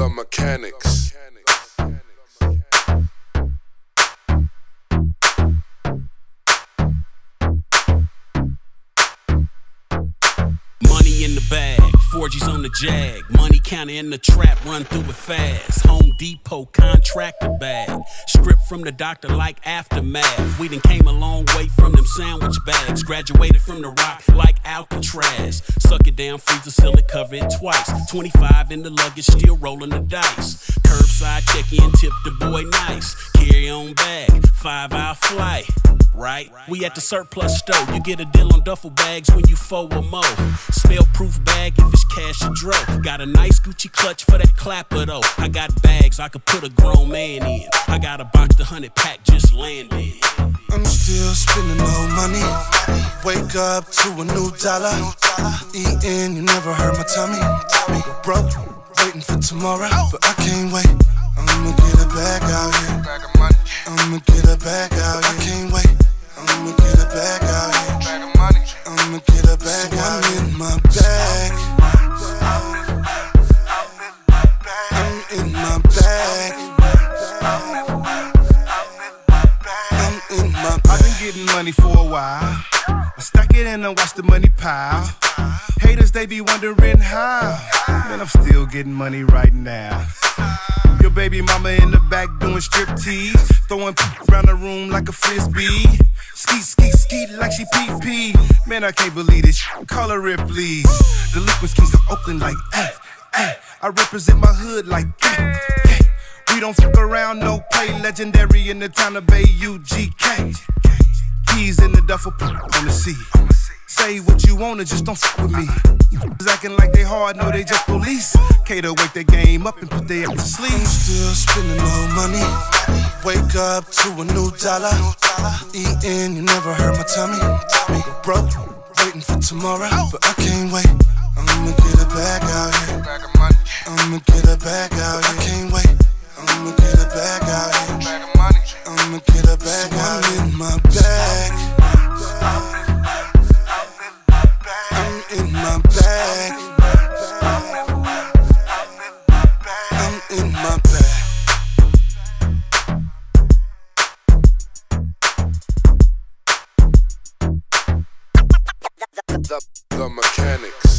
Mechanics. Money in the bag, 4G's on the jag. Money counter in the trap, run through it fast. Home Depot contractor bag. Script from the doctor like Aftermath. We done came a long way from them sandwich bags. Graduated from the rock like Alcatraz. Suck it down, freezer, seal it, cover it twice. 25 in the luggage, still rolling the dice. Curbside check-in, tip the boy nice. Carry on bag, 5-hour flight. Right? We at the surplus store. You get a deal on duffel bags when you 4 or more. Smell-proof bag if it's cash or dro. Got a nice Gucci clutch for that clapper though. I got bags I could put a grown man in. I got a box, the 100 pack just landed. I'm still spending old money. Wake up to a new dollar. Eating, you never hurt my tummy. Broke, waiting for tomorrow, but I can't wait. I'ma get a bag out here. I'ma get a bag out here. I can't wait. I'ma get a bag out here. I'ma get a bag out here. I'm in my bag. I'm in my bag. I'm in my bag. I've been getting money for a while. I stack it and I watch the money pile. Haters, they be wondering how. Man, I'm still getting money right now. Your baby mama in the back doing striptease, throwing around the room like a frisbee. Skeet, skeet, skeet like she pee-pee. Man, I can't believe this shit. Call her Ripley's. Delinquents kings of Oakland like, I represent my hood like, We don't fuck around, no play. Legendary in the town of Bay, UGK. Keys in the duffel, on the seat. Say what you wanna, just don't fuck with me. Acting like they hard, no, they just police. Cater, wake their game up and put their ass to sleep. I'm still spending old money. Wake up to a new dollar. Eating, you never hurt my tummy. Broke, waiting for tomorrow, but I can't wait. I'ma get a bag out here. I'ma get a bag out here. I can't wait. I'ma get a bag out here. I'ma get a bag out here. I'm in my bag. I'm in my bag. I'm in my bag. The Mechanics.